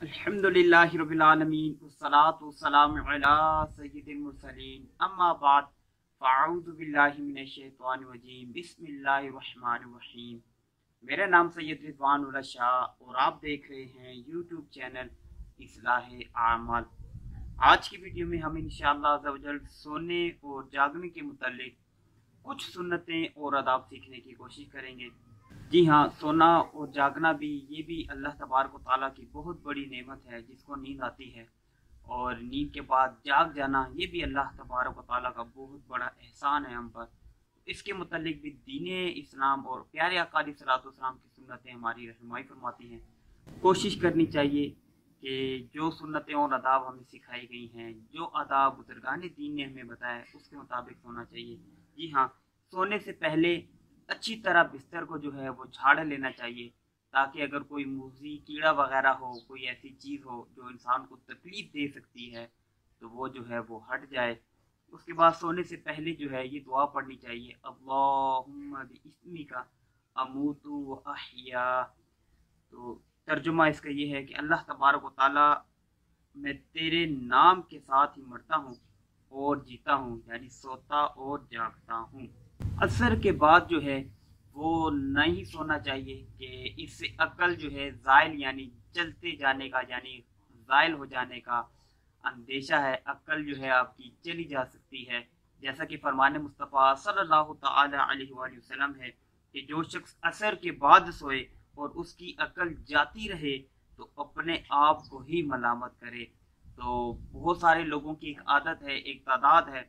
अल्हम्दुलिल्लाहि रब्बिल आलमीन वस्सलातु वस्सलामु अला सय्यिदिल मुरसलीन अम्मा बाद फ़अऊज़ु बिल्लाहि मिनश शैतानिर रजीम बिस्मिल्लाहिर रहमानिर रहीम। मेरा नाम सैयद रिजवान उल्लाह शाह और आप देख रहे हैं यूट्यूब चैनल इस्लाह आमाल। आज की वीडियो में हम इंशाअल्लाह अज़्ज़ा वजल सोने और जागने के मुतालिक कुछ सुन्नतें और आदाब सीखने की कोशिश करेंगे। जी हाँ, सोना और जागना भी ये भी अल्लाह तबारक व तआला की बहुत बड़ी नेमत है जिसको नींद आती है, और नींद के बाद जाग जाना ये भी अल्लाह तबारक व तआला का बहुत बड़ा एहसान है हम पर। इसके मुतालिक भी दीन इस्लाम और प्यारे आका अलैहिस्सलाम की सुन्नतें हमारी रहनुमाई फरमाती हैं। कोशिश करनी चाहिए कि जो सुन्नतें और आदाब हमें सिखाई गई हैं, जो आदाब बुजुर्गान दीन ने हमें बताया है, उसके मुताबिक सोना चाहिए। जी हाँ, सोने से पहले अच्छी तरह बिस्तर को जो है वो झाड़ लेना चाहिए, ताकि अगर कोई मूजी कीड़ा वगैरह हो, कोई ऐसी चीज़ हो जो इंसान को तकलीफ दे सकती है, तो वो जो है वो हट जाए। उसके बाद सोने से पहले जो है ये दुआ पढ़नी चाहिए, अल्लाहुम्मा बिइस्मिका अमूतु व अहया। तो तर्जुमा इसका ये है कि अल्लाह तबारक व तआला, मैं तेरे नाम के साथ ही मरता हूँ और जीता हूँ, यानी सोता और जागता हूँ। असर के बाद जो है वो नहीं सोना चाहिए कि इससे अक्ल जो है ज़ाइल यानी चलते जाने का, यानी ज़ाइल हो जाने का अंदेशा है। अक्ल जो है आपकी चली जा सकती है, जैसा कि फरमान मुस्तफ़ा सल्लल्लाहु तआला अलैहि वसल्लम है कि जो शख्स असर के बाद सोए और उसकी अक्ल जाती रहे तो अपने आप को ही मलामत करे। तो बहुत सारे लोगों की एक आदत है, एक तादाद है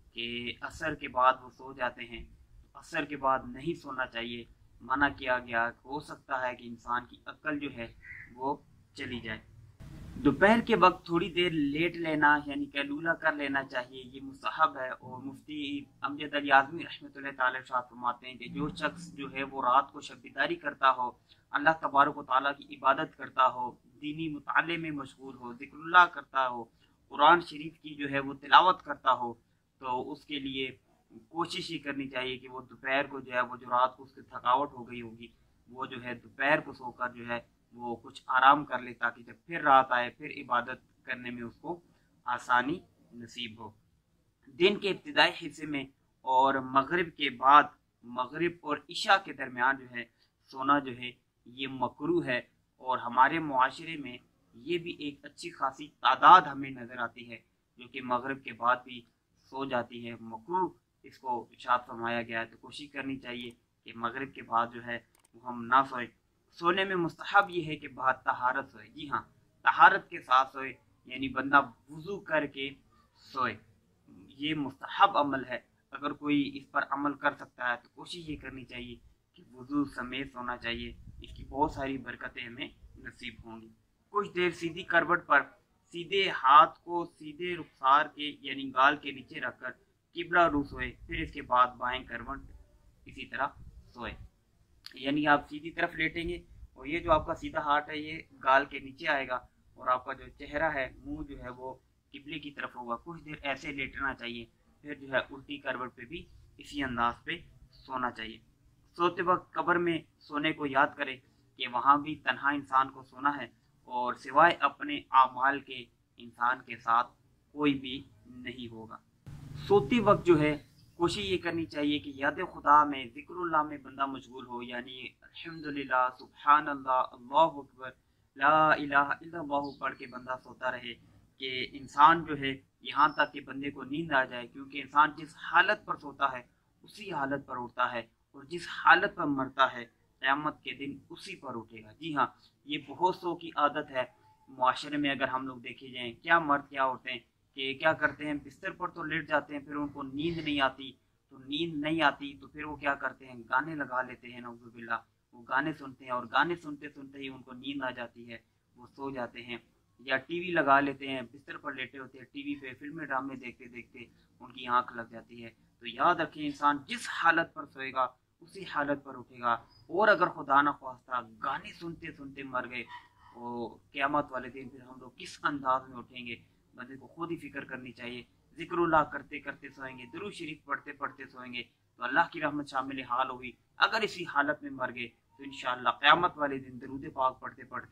कि असर के बाद वो सो जाते हैं। असर के बाद नहीं सोना चाहिए, मना किया गया। हो सकता है कि इंसान की अक्ल जो है वो चली जाए। दोपहर के वक्त थोड़ी देर लेट लेना यानी कैलूला कर लेना चाहिए, ये मुस्तहब है। और मुफ्ती अमजद अली आज़मी रहमतुल्लाह तआला इरशाद फरमाते हैं कि जो शख्स जो है वो रात को शबीदारी करता हो, अल्लाह तबारक व तआला की इबादत करता हो, दीनी मुताले में मशगूल हो, ज़िक्रुल्लाह करता हो, कुरान शरीफ की जो है वो तिलावत करता हो, तो उसके लिए कोशिश ही करनी चाहिए कि वो दोपहर को जो है वो जो रात को उसकी थकावट हो गई होगी, वो जो है दोपहर को सोकर जो है वो कुछ आराम कर ले, ताकि जब फिर रात आए फिर इबादत करने में उसको आसानी नसीब हो। दिन के इब्तिदाई हिस्से में और मगरिब के बाद, मगरिब और इशा के दरमियान जो है सोना जो है ये मकरू है। और हमारे मुआशरे में ये भी एक अच्छी खासी तादाद हमें नज़र आती है जो कि मगरिब के बाद भी सो जाती है। मकरू इसको इरशाद फरमाया गया है, तो कोशिश करनी चाहिए कि मगरिब के बाद जो है वो हम ना सोए। सोने में मुस्तहब ये है कि बाद तहारत सोए। जी हाँ, तहारत के साथ सोए, यानी बंदा वुज़ू करके सोए। ये मुस्तहब अमल है। अगर कोई इस पर अमल कर सकता है तो कोशिश ये करनी चाहिए कि वुज़ू समेत सोना चाहिए। इसकी बहुत सारी बरकतें हमें नसीब होंगी। कुछ देर सीधी करवट पर सीधे हाथ को सीधे रुखसार के यानी गाल के नीचे रखकर किबला रू सोए, फिर इसके बाद बाएं करवट इसी तरह सोए। यानी आप सीधी तरफ लेटेंगे और ये जो आपका सीधा हाथ है ये गाल के नीचे आएगा, और आपका जो चेहरा है, मुंह जो है वो किबले की तरफ होगा। कुछ देर ऐसे लेटना चाहिए, फिर जो है उल्टी करवट पे भी इसी अंदाज पे सोना चाहिए। सोते वक्त कब्र में सोने को याद करें कि वहाँ भी तन्हा इंसान को सोना है, और सिवाय अपने आमाल के इंसान के साथ कोई भी नहीं होगा। सोते वक्त जो है कोशिश ये करनी चाहिए कि याद खुदा में, ज़िक्रुल्लाह में बंदा मशगूल हो, यानी अल्हम्दुलिल्लाह, सुब्हानल्लाह, अल्लाहु अकबर, ला इलाहा इल्लल्लाह पढ़ के बंदा सोता रहे कि इंसान जो है यहाँ तक कि बंदे को नींद आ जाए। क्योंकि इंसान जिस हालत पर सोता है उसी हालत पर उठता है, और जिस हालत पर मरता है क़यामत के दिन उसी पर उठेगा। जी हाँ, ये बहुत सौ की आदत है मुआशरे में। अगर हम लोग देखे जाएँ, क्या मर्द क्या होते हैं कि क्या करते हैं, बिस्तर पर तो लेट जाते हैं, फिर उनको नींद नहीं आती। तो नींद नहीं आती तो फिर वो क्या करते हैं, गाने लगा लेते हैं, नऊज़ुबिल्लाह। वो गाने सुनते हैं और गाने सुनते सुनते ही उनको नींद आ जाती है, वो सो जाते हैं। या टीवी लगा लेते हैं, बिस्तर पर लेटे होते हैं, टीवी पे फिल्में ड्रामे देखते देखते उनकी आंख लग जाती है। तो याद रखें, इंसान जिस हालत पर सोएगा उसी हालत पर उठेगा। और अगर खुदा न ख्वास्ता गाने सुनते सुनते मर गए, वो क़यामत वाले दिन फिर हम लोग किस अंदाज में उठेंगे, बंदे को खुद ही फिक्र करनी चाहिए। ज़िक्रुल्लाह करते करते सोएंगे, दुरूद शरीफ पढ़ते पढ़ते सोएंगे तो अल्लाह की रहमत शामिल हाल होगी। अगर इसी हालत में मर गए तो इंशाअल्लाह क़यामत वाले दिन दरूद पाक पढ़ते पढ़ते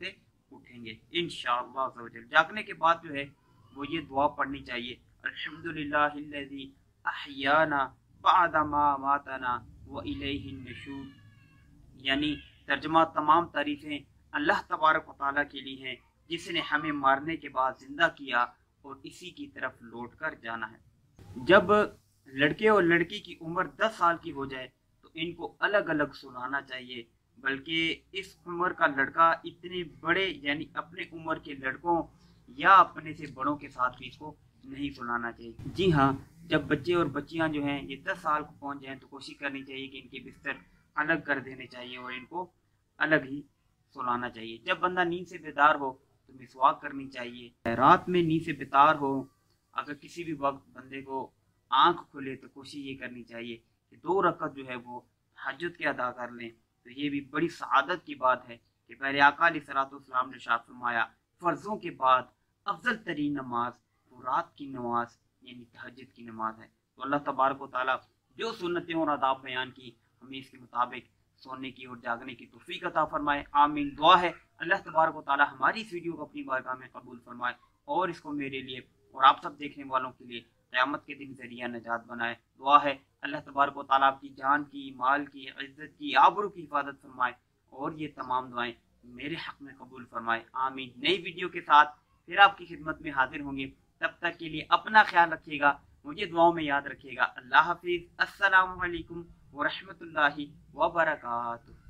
उठेंगे इंशाअल्लाह अज़्ज़ा वजल। जागने के बाद जो है वो ये दुआ पढ़नी चाहिए, अल्हम्दुलिल्लाहिल्लज़ी अहयाना बअदा मा अमातना व इलैहिन नुशूर। यानी तर्जुमा, तमाम तारीफ़ें अल्लाह तबारक व तआला के लिए हैं जिसने हमें मारने के बाद जिंदा किया और इसी की तरफ लौट कर जाना है। जब लड़के और लड़की की उम्र 10 साल की हो जाए तो इनको अलग अलग सुलाना चाहिए, बल्कि इस उम्र का लड़का इतने बड़े यानी अपने उम्र के लड़कों या अपने से बड़ों के साथ भी इसको नहीं सुलाना चाहिए। जी हाँ, जब बच्चे और बच्चियां जो हैं ये 10 साल को पहुंच जाएं तो कोशिश करनी चाहिए कि इनके बिस्तर अलग कर देने चाहिए और इनको अलग ही सुलाना चाहिए। जब बंदा नींद से बेदार हो तो मिसवाक करनी चाहिए। रात में नींद से बेदार हो, अगर किसी भी वक्त बंदे को आंख खुले तो कोशिश ये करनी चाहिए कि 2 रकात जो है वो तहज्जुद के अदा कर लें। तो ये भी बड़ी सआदत की बात है कि पहले आका अलैहिस्सलाम ने इरशाद फरमाया, फ़र्ज़ों के बाद अफजल तरीन नमाज वो रात की नमाज यानी तहज्जुद की नमाज है। तो अल्लाह तबारक व तआला जो सुन्नतें और आदाब बयान की हमें इसके मुताबिक सोने की और जागने की तौफीक अता फरमाए, आमीन। दुआ है अल्लाह तबारक व तआला हमारी इस वीडियो को अपनी बारगाह में कबूल फरमाए और इसको मेरे लिए और आप सब देखने वालों के लिए क़यामत के दिन ज़रिया नजात बनाए। दुआ है अल्लाह तबारक व तआला आपकी जान की, माल की, इज़्ज़त की, आबरू की हिफाजत फरमाए और ये तमाम दुआएं मेरे हक़ में कबूल फरमाए, आमीन। नई वीडियो के साथ फिर आपकी खिदमत में हाजिर होंगे, तब तक के लिए अपना ख्याल रखिएगा, मुझे दुआओं में याद रखिएगा। अल्लाह हाफिज़। अस्सलामु अलैकुम व रहमतुल्लाहि व बरकातुहू।